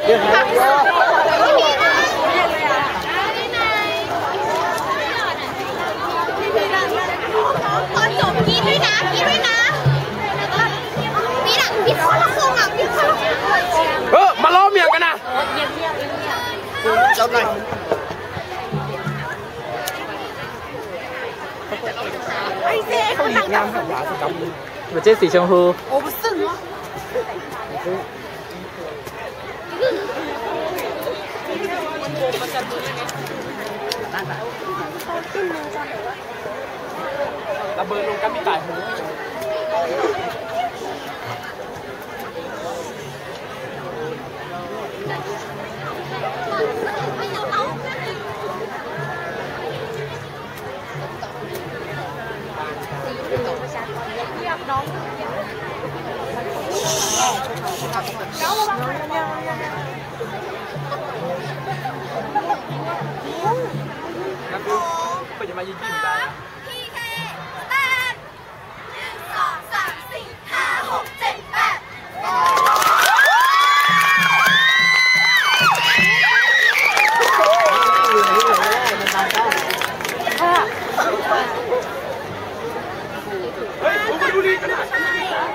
ตอนจบกินด้วยนะกินด้วยนะพี่คนละคงอ่ะพี่คนละคงมาล้อเมียกันนะจับหน่อยไอ้เจ๊เขาหนักจังมันเจ๊สีชมพูโอ้สึ่งเหรอระเบิดลงกันไม่ตายหูเรียกน้องก็จะมายิงได้พี่แค่8 1 2 3 4 5 6 7 8 เฮ้ยผมดูดีขนาดนี้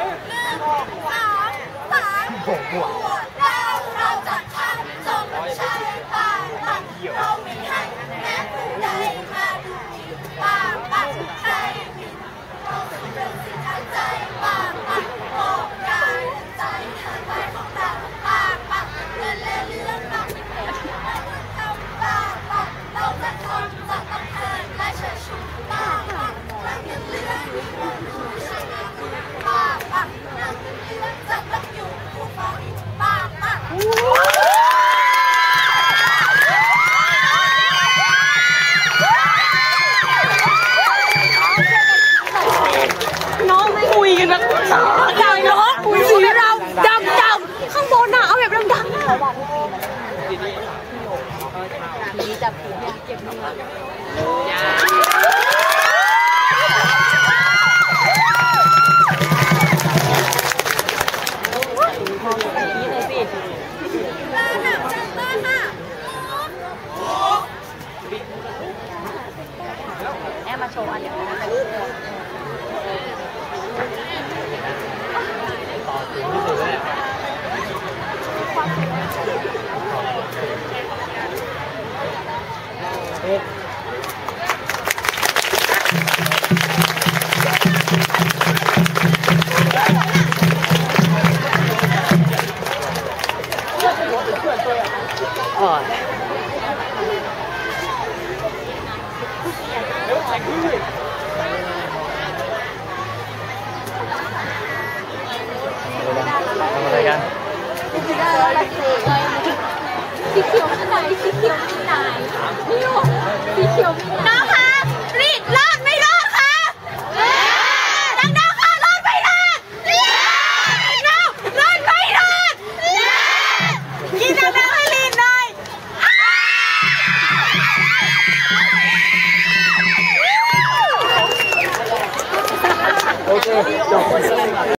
เราจะทำจงใช้ป่าปักเราไม่ให้แม้ผู้ใดมาดูป่าปักใครผิดเราเป็นเรื่องสิ่งทางใจป่าปักโลกกายใจทางไปของเราป่าปักเงินและเรื่องปักทำป่าปักเราจะทำจะต้องเทินและเชิดชูป่าปักรักเรื่องรู้ใช่ไหมป่าปักรักเรื่องจะต้องอยู่ผู้ฟ้องป่าปักน้องคุยกันแบบดังน้องคุยกับเราดังข้างบนน่ะเอาแบบดังๆดีจับผมเก็บมืแอมมาโชว์อันเดียวนะอะไรกันสีเขียวที่ไหนสีเขียวที่ไหนนี่หรอสีเขียวน้องคะรีดรอดไม่รอดคะดังๆค่ะรอดไม่รอดน้องรอดไม่รอดกินดังๆให้รีดหน่อยโอเคจบ